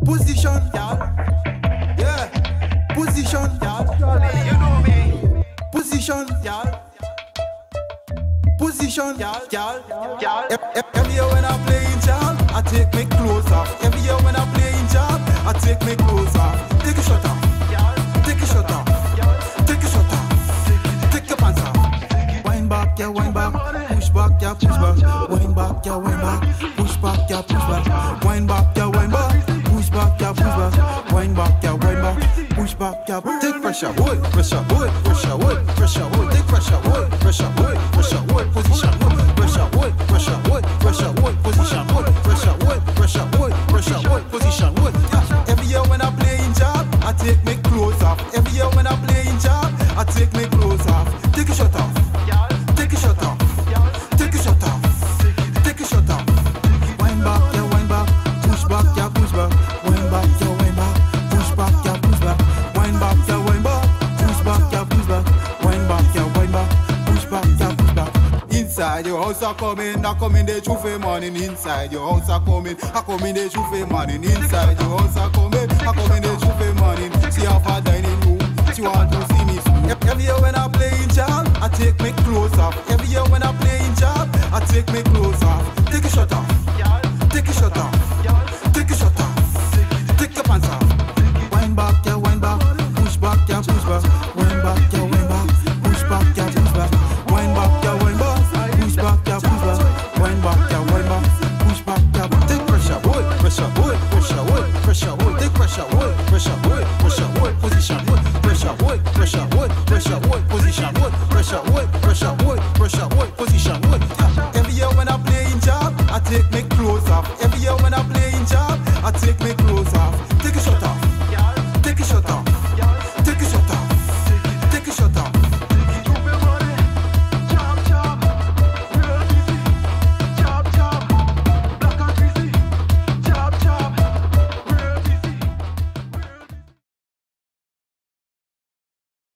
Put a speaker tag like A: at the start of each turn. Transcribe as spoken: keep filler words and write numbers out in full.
A: Position, y'all. Yeah. Position, y'all.
B: You know me.
A: Position, y'all. Position, y'all, y'all, y'all. Every year when I'm playing job, I take my clothes off. Every year when I'm playing job, I take my clothes off. Take a shot off. Take a shot off. Take a shot off. Take your pants off. Wind back, yeah, wind back. Push back, yeah, push back. Wind back, yeah, wind back. Push back, yeah, push back. Wind back, yeah, wind back. Push back, yeah, push back. Wind back, yeah, wind back. Push back, yeah. Take pressure, boy. Pressure, boy. Pressure, boy. Pressure, boy. Take pressure, boy. Pressure, boy. Pressure, boy. Position, boy. Pressure, boy. Pressure, boy. Pressure, boy. Position, boy. Pressure, boy. Pressure, boy. Pressure, boy. Position, boy. Every year when I'm playing job, I take my clothes off. Every year when I'm playing job, I take my clothes off. Take a shot off. Take a shot off. Take a shot off. Take a shot off. Wind back, yeah, wind back. Push back, yeah, push back. Wind back, yeah, wind back. Push back, yeah, push back. Wind back, yeah, wind back. Push back, yeah, push back. Wind back, yeah, wind back. Push back, yeah, push back. Inside your house I coming, I come in the truth morning. Inside your house I coming, I come in the truth morning. Inside your house I coming, I come in the truth morning. See how far dining room, she want to see me soon. Every year when I'm playing job, I take my clothes off. Every year when I'm playing job, I take my clothes off. Take a shot off. Take a shot off. Take a shot off. Take your pants off. Wind back, yeah, wind back. Push back, yeah, push back. Wind back, yeah, wind back. Push back, yeah, push back. Wind back, yeah, wind back. Push back, yeah, push back. Wind back, yeah, wind back. Push back, yeah. Take pressure, boy. Pressure, boy. Pressure, boy. Pressure, boy. Take pressure, boy. Pressure, boy. Pressure, boy. Position, boy. Pressure, boy. Pressure, boy. Pressure, boy. Position, boy. Pressure, boy. Pressure, boy. Pressure, boy. Position, boy. Every year when I'm playing job, I take my clothes off. Every year when I'm playing job, I take my